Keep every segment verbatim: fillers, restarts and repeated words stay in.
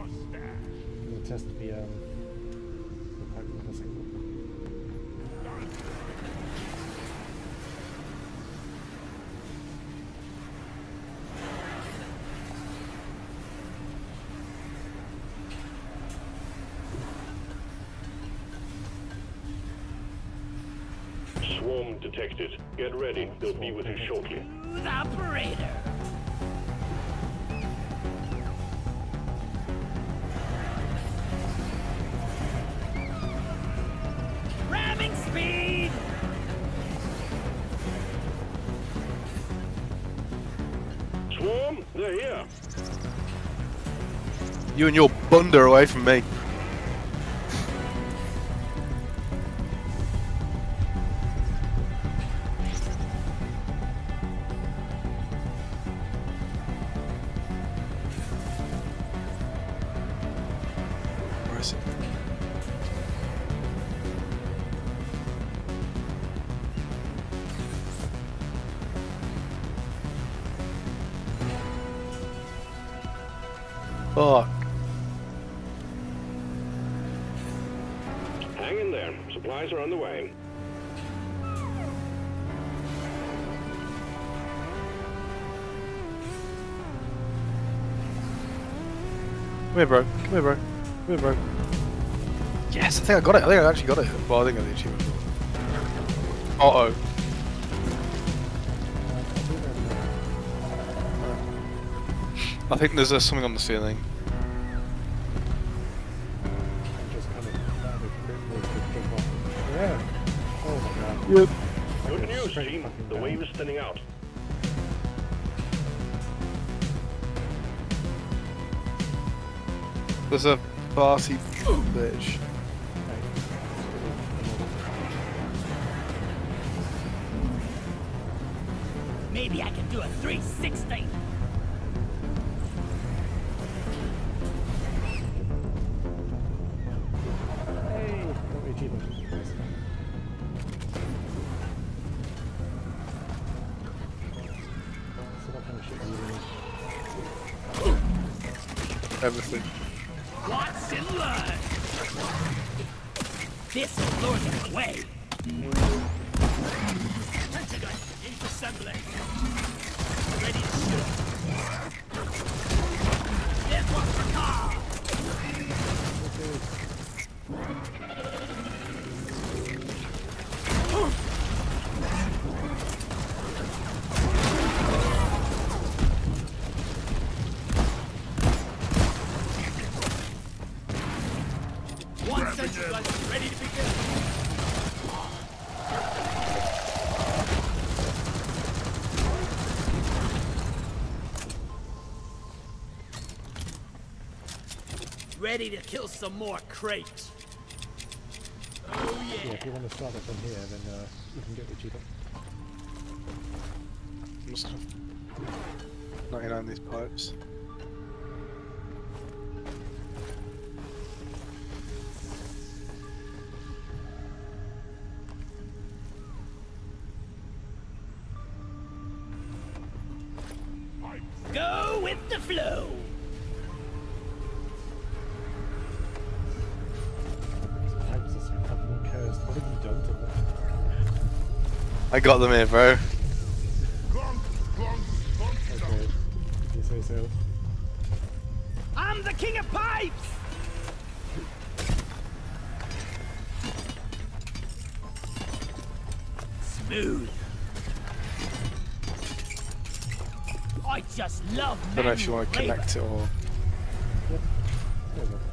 We'll test the um the pipe with this thing. Swarm detected. Get ready. They'll be with you shortly. Smooth operator. Ramming speed. Swarm, they're here. You and your bunda away from me. Where is it? Fuck. Hang in there. Supplies are on the way. Come here, bro. Come here, bro. Come here, bro. Yes, I think I got it. I think I actually got it. Well, I think I got the achievement. Uh oh. I think there's uh, something on the ceiling. Just kind of that would jump off. Yeah. Oh my god. Yep. Good news, team. The wave is thinning out. There's a party bitch. Maybe I can do a three sixty. Hey, got the achievement. Nice. So what kind of shit are you doing? Everything. Watch and learn. This will lure them away. Pentagon into assembly. Ready to shoot. There's one for Carl. One sentry gun ready to begin. Ready to kill some more crates. Oh Yeah, yeah. if you want to start it from here, then uh, you can get the achievement. Must have ninety-nine these pipes. Go with the flow. These pipes are so fucking cursed. What have you done to them? I got them here, bro. Okay, if you say so. I'm the king of pipes. Smooth. I just love I don't know if you want to manual connect it or. Yep. There we go.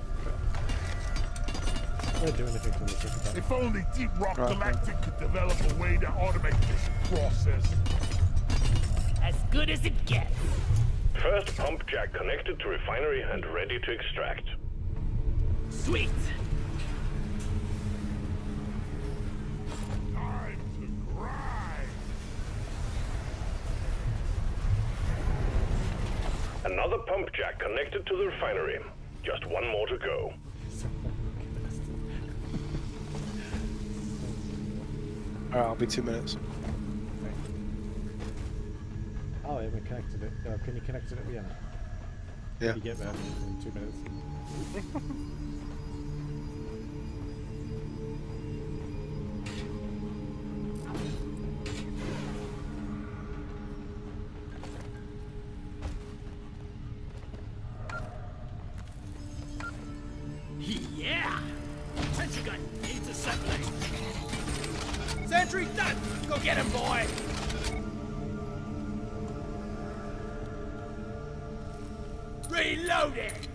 Don't do anything from the tip of that. If only Deep Rock Right. Galactic could develop a way to automate this process. as good as it gets. First pump jack connected to refinery and ready to extract. Sweet. Time to grind. Another pump jack connected to the refinery. Just one more to go. Alright, I'll be two minutes. Oh, I haven't connected it. Uh, can you connect it at the end? Yeah. You get there in two minutes. Yeah! Sentry gun needs assembling. Sentry done! Go get him, boy! Reloading!